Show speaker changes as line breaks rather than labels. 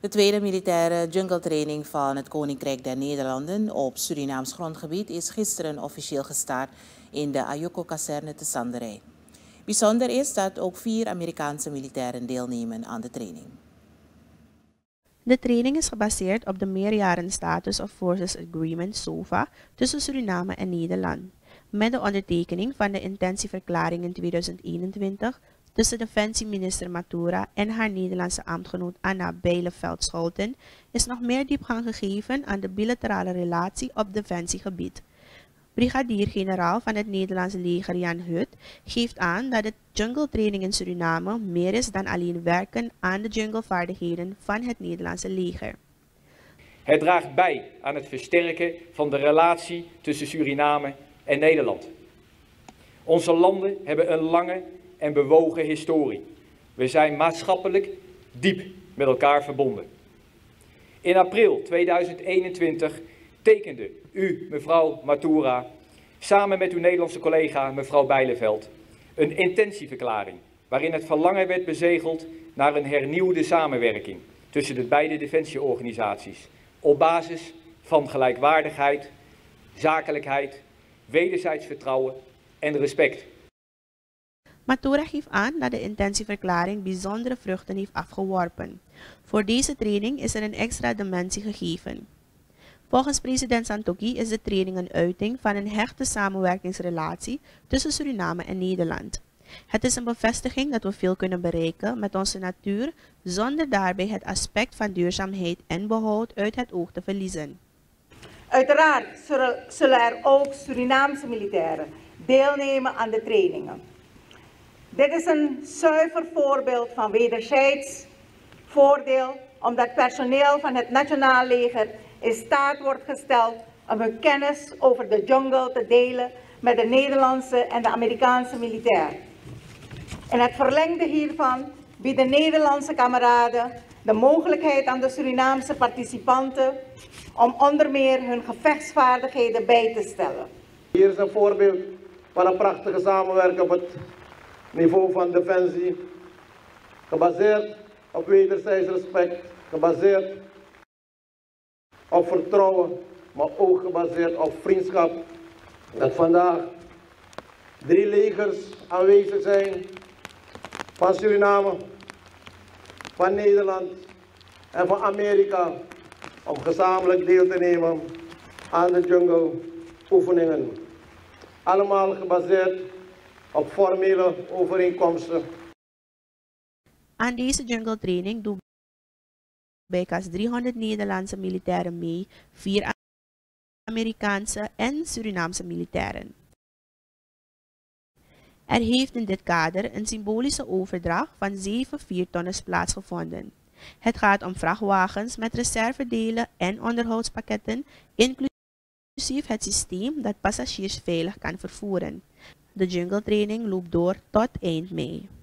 De tweede militaire jungletraining van het Koninkrijk der Nederlanden op Surinaams grondgebied is gisteren officieel gestart in de Ayoko-kazerne te Sanderij. Bijzonder is dat ook 4 Amerikaanse militairen deelnemen aan de training.
De training is gebaseerd op de meerjaren Status of Forces Agreement SOFA tussen Suriname en Nederland, met de ondertekening van de intentieverklaring in 2021 tussen Defensieminister Matura en haar Nederlandse ambtgenoot Anna Bijleveld-Scholten is nog meer diepgang gegeven aan de bilaterale relatie op defensiegebied. Brigadier-generaal van het Nederlandse leger Jan Hut geeft aan dat de jungletraining in Suriname meer is dan alleen werken aan de junglevaardigheden van het Nederlandse leger.
Het draagt bij aan het versterken van de relatie tussen Suriname en Nederland. Onze landen hebben een lange en bewogen historie. We zijn maatschappelijk diep met elkaar verbonden. In april 2021 tekende u, mevrouw Matura, samen met uw Nederlandse collega, mevrouw Bijleveld, een intentieverklaring waarin het verlangen werd bezegeld naar een hernieuwde samenwerking tussen de beide defensieorganisaties op basis van gelijkwaardigheid, zakelijkheid, wederzijds vertrouwen en respect.
Matura geeft aan dat de intentieverklaring bijzondere vruchten heeft afgeworpen. Voor deze training is er een extra dimensie gegeven. Volgens president Santokhi is de training een uiting van een hechte samenwerkingsrelatie tussen Suriname en Nederland. Het is een bevestiging dat we veel kunnen bereiken met onze natuur zonder daarbij het aspect van duurzaamheid en behoud uit het oog te verliezen.
Uiteraard zullen er ook Surinaamse militairen deelnemen aan de trainingen. Dit is een zuiver voorbeeld van wederzijds voordeel, omdat personeel van het Nationaal Leger in staat wordt gesteld om hun kennis over de jungle te delen met de Nederlandse en de Amerikaanse militair. In het verlengde hiervan bieden Nederlandse kameraden de mogelijkheid aan de Surinaamse participanten om onder meer hun gevechtsvaardigheden bij te stellen.
Hier is een voorbeeld van een prachtige samenwerking op het niveau van defensie, gebaseerd op wederzijds respect, gebaseerd op vertrouwen, maar ook gebaseerd op vriendschap. Dat vandaag 3 legers aanwezig zijn van Suriname, van Nederland en van Amerika om gezamenlijk deel te nemen aan de jungle oefeningen. Allemaal gebaseerd op formele overeenkomsten.
Aan deze jungle training doen bijkans 300 Nederlandse militairen mee, 4 Amerikaanse en Surinaamse militairen. Er heeft in dit kader een symbolische overdracht van 7 4-tonners plaatsgevonden. Het gaat om vrachtwagens met reservedelen en onderhoudspakketten, inclusief het systeem dat passagiers veilig kan vervoeren. De jungletraining loopt door tot eind mei.